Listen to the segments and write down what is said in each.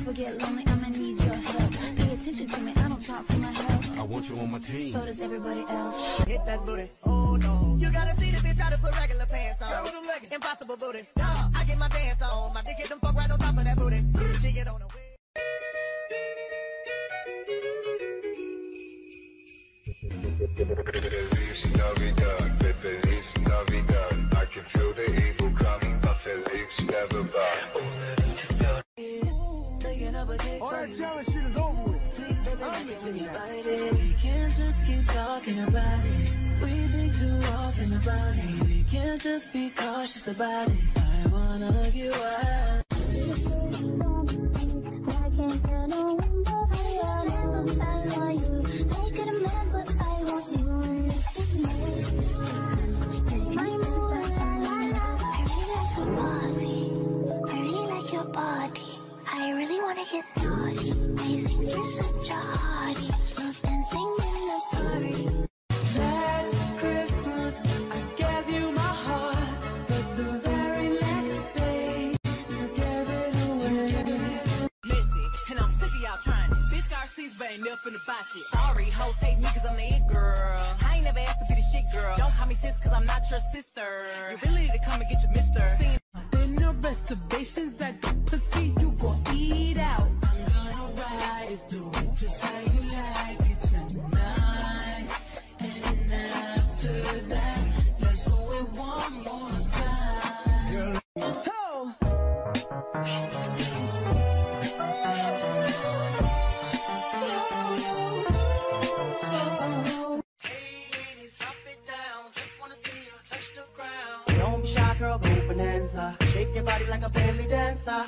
ever get lonely, I'ma need your help. Pay attention to me, I don't talk for my health. I want you on my team. So does everybody else. Hit that booty, oh no. You gotta see the bitch how to put regular pants on. Impossible booty, nah, I get my dance on. My dick hit them fuck right on top of that booty. She get on the way. Feliz Navidad, Feliz Navidad. I can feel the evil coming, but Felix never back. All that challenge shit is over with. We can't just keep talking about it. We think too often about it. We can't just be cautious about it. I wanna get wild. I really wanna get naughty. I think you're such a hottie. Slow dancing in the party. Last Christmas, I gave you my heart, but the very next day, you gave it away. Messy, and I'm sick of y'all trying it. Bitch got receipts, but ain't never finna buy shit. Sorry, hoes hate me cause I'm the it girl. I ain't never asked to be the shit girl. Don't call me sis cause I'm not your sister. You really need to come and get your mister. There no reservations at the pussy, you gon' eat out. I'm gonna ride it, do it just how you like it tonight. And after that, let's do it one more time. Oh. Hey ladies, drop it down. Just wanna see you touch the ground. Don't be shy, girl, go bonanza. Shake your body like a belly dancer.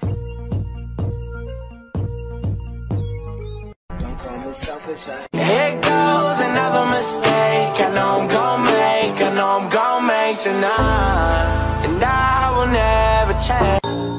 Don't call me selfish. Here goes another mistake. I know I'm gon' make. I know I'm gon' make tonight, and I will never change.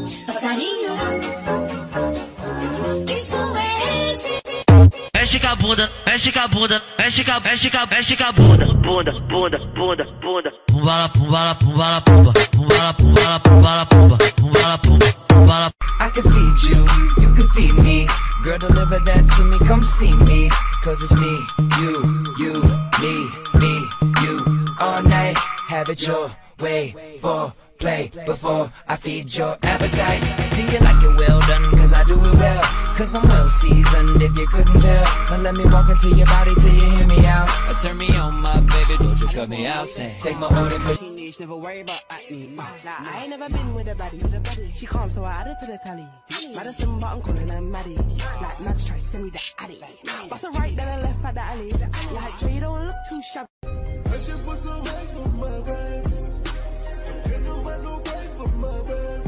Mexe com a bunda, mexe com a bunda, mexe com a bunda, bunda, bunda, bunda, bunda. Pumbala, pumbala, pumbala, pumba, pumbala, pumbala, pumbala, pumba, pumbala, pumbala. I can feed you, you can feed me. Girl, deliver that to me, come see me. Cause it's me, you, me, you. All night, have it your way. For play before I feed your appetite. Do you like it well done? Cause I do it well. Cause I'm well seasoned if you couldn't tell. But let me walk into your body till you hear me out. Or turn me on, my baby, don't you cut me out. Say, take my order, cause Teenage, never worry about acne. Nah, I ain't never been with a baddie. She calm, so I added to the tally. Madison, but I'm calling her Maddie. Like Mads try to send me the addy. What's a right, then I left at the alley. Like Jay, don't look too shabby. I should put some ice on my veins. Can't no man no way for my veins.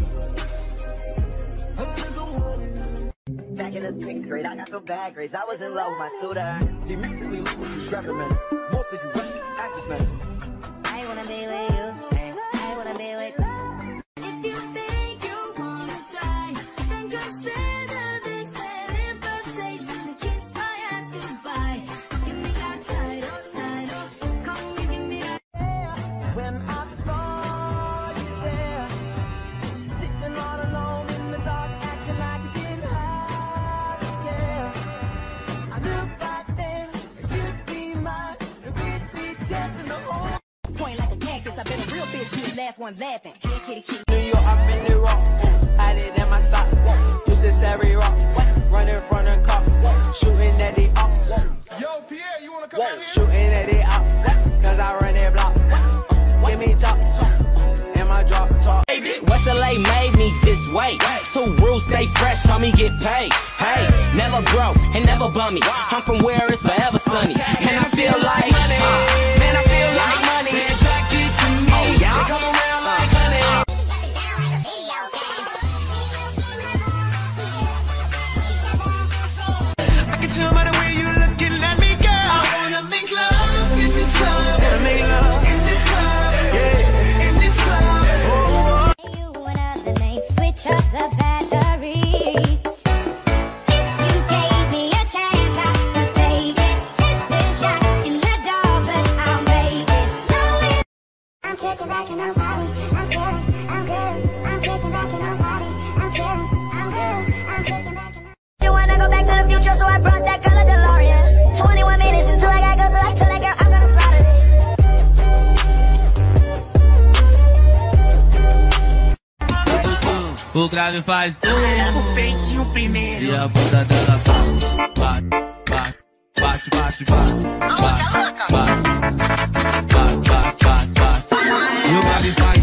Back in the 6th grade, I got some bad grades. I was in love with my tutor. She musically look with you, strapping man. Most of you rap actors, man. I wanna be with you. I wanna be with you. If you think you wanna try, then consider this an invitation. Kiss my ass goodbye. Give me that title, come and give me that. When I saw you there, sitting all alone in the dark, acting like you didn't have a care. I looked back then, and you'd be mine, and we'd be dancing the whole Point like a cactus, I've been a real bitch, you the last one laughing. Kitty, kitty, kitty. New York, I'm in the rock. Had it in my sock. Used to Savvy rock. Running from the cop. Shooting at the op. Yo, Pierre, you wanna come out here? Shooting at the op. Cause I run that block. Give me top. In my drop top. West LA made me this way. Two rules, stay fresh, homie, get paid. Hey, never broke and never bummy. I'm from where it's forever sunny. And I feel like man, I feel like money attracted to me. Oh, yeah. They come around like honey. I can tell by the way you're looking at me, girl. I wanna make love in this club. Wanna make love in this club. Yeah, in this club. You wanna name, switch up the batteries. If you gave me a chance, I would take it. It's a shot in the dark, but I'll make it. No, I'm kicking back and I'm fighting. I'm chilling, I'm good. I'm kicking back and I'm fighting. I'm chilling, I'm good. I'm kicking back and o grave faz tu. O peitinho primeiro. E a bunda dela bate, bate, bate, bate, bate, bate, bate, bate, bate, bate, bate. E o grave faz